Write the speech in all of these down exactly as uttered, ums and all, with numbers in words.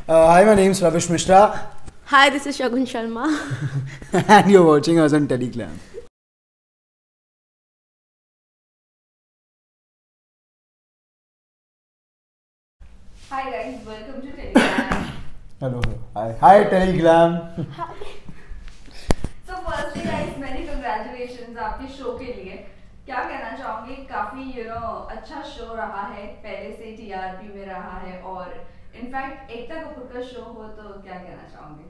Uh, hi, my name is Ravish Mishra. Hi, this is Shagun Sharma. And you're watching us on Teleglam. Hi guys, welcome to Teleglam. Hello. Hi. Hi, Teleglam. So firstly guys, many congratulations आपके show के लिए. क्या कहना चाहूँगी, काफी you know अच्छा show रहा है, पहले से टीआरपी में रहा है और इनफैक्ट एकता कपूर का शो हो तो क्या कहना चाहूँगी?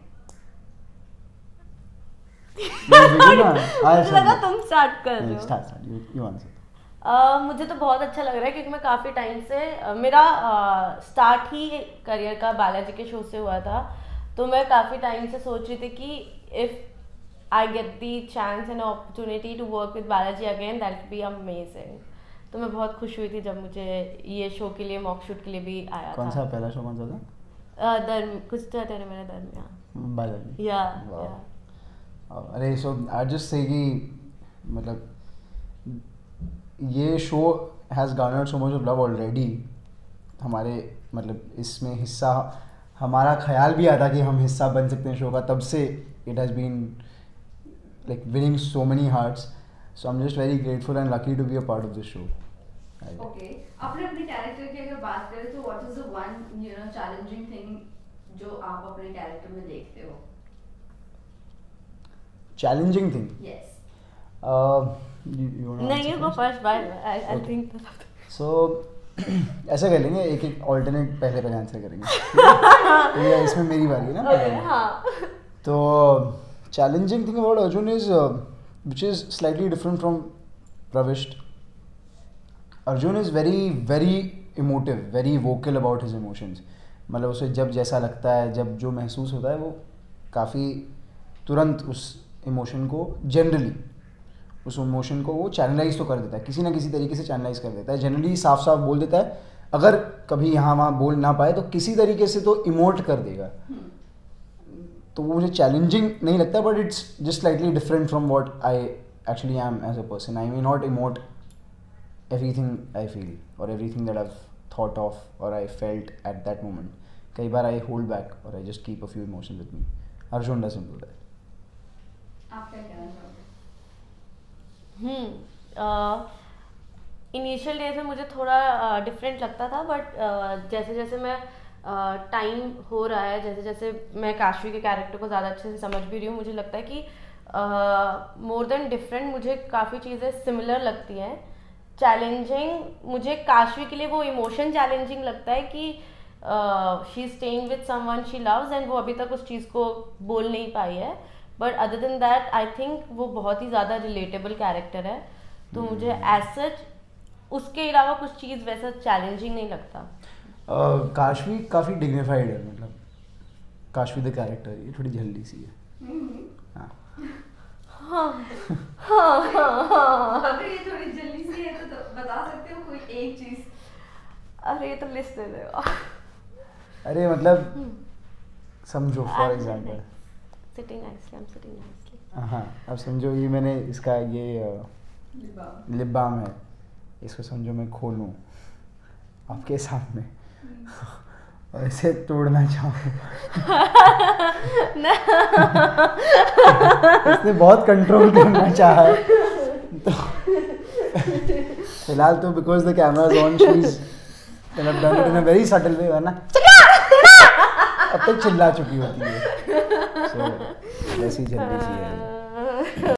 मुझे लगा तुम स्टार्ट कर रहे हो. Start, start. You, you answer. Uh, मुझे तो बहुत अच्छा लग रहा है क्योंकि मैं काफ़ी टाइम से uh, मेरा स्टार्ट uh, ही करियर का बालाजी के शो से हुआ था. तो मैं काफ़ी टाइम से सोच रही थी कि if I get the chance and opportunity to work with Balaji again that will be amazing. तो मैं बहुत खुश हुई थी जब मुझे ये शो के लिए मॉक शूट के लिए भी आया कौन था. सा पहला शो कौन सा था? uh, दर्म कुछ तो तेरे मेरे दरमियान. बालाजी. या अरे सो आई जस्ट से कि मतलब ये show has garnered so much of love already. हमारे मतलब इसमें हिस्सा हमारा ख्याल भी आता कि हम हिस्सा बन सकते हैं शो का, तब से it has been like winning so many hearts. So I am just very grateful and lucky to be a part of this show. Okay, आपने अपने कैरेक्टर की अगर बात करें तो what is the one you know challenging thing जो आप अपने कैरेक्टर में देखते हो? Challenging thing? यस. नहीं, you go first. Bye I I think so ऐसा कर लेंगे, एक एक ऑल्टरनेट पहले पहले आंसर करेंगे. तो इसमें मेरी बारी है ना. okay, हाँ. तो challenging thing about Arjun is which is slightly different from Pravisht. Arjun is very very emotive, very vocal about his emotions. मतलब उसे जब जैसा लगता है, जब जो महसूस होता है, वो काफ़ी तुरंत उस इमोशन को जनरली उस इमोशन को वो चैनलाइज तो कर देता है, किसी ना किसी तरीके से चैनलाइज कर देता है. जनरली साफ साफ बोल देता है. अगर कभी यहाँ वहाँ बोल ना पाए तो किसी तरीके से तो इमोट कर देगा. तो वो मुझे चैलेंजिंग नहीं लगता, but it's just slightly different from what I actually am as a person. I may not emote everything I feel और everything that I thought of और I felt at that moment. कई बार I hold back और I just keep a few emotions with me. Arjun doesn't do that. आप क्या कहना चाहोगे? हम्म initial days में मुझे थोड़ा डिफरेंट uh, लगता था, बट uh, जैसे जैसे मैं टाइम uh, हो रहा है, जैसे जैसे मैं काशवी के कैरेक्टर को ज़्यादा अच्छे से समझ भी रही हूँ, मुझे लगता है कि मोर देन डिफरेंट मुझे काफ़ी चीज़ें सिमिलर लगती हैं. चैलेंजिंग मुझे काशवी के लिए वो इमोशन चैलेंजिंग लगता है कि she is staying with someone she loves and वो अभी तक उस चीज़ को बोल नहीं पाई है. But other than that I think वो बहुत ही ज़्यादा रिलेटेबल कैरेक्टर है. तो hmm. मुझे एज सच उसके अलावा कुछ चीज़ वैसा चैलेंजिंग नहीं लगता. uh, काशवी काफ़ी डिग्निफाइड है. मतलब काशवी द कैरेक्टर ये थोड़ी जल्दी सी है. mm-hmm. हाँ हाँ हाँ हाँ हाँ. अगर ये थोड़ी जल्दी सी है तो, तो बता सकते हो कोई एक चीज़? अरे ये तो लिस्ट दे दो. अरे मतलब समझो for example Sitting nicely, I'm sitting nicely. हाँ, अब समझो ये मैंने इसका ये लिप बाम है, इसको समझो मैं खोलूँ आपके सामने और इसे तोड़ना चाहूँ. इसने बहुत कंट्रोल करना चाहा है. तो फिलहाल तो because the camera is on she is done it in a very subtle way, वरना अब तक चिल्ला चुकी होती है. So, वैसी जल्दी सी है.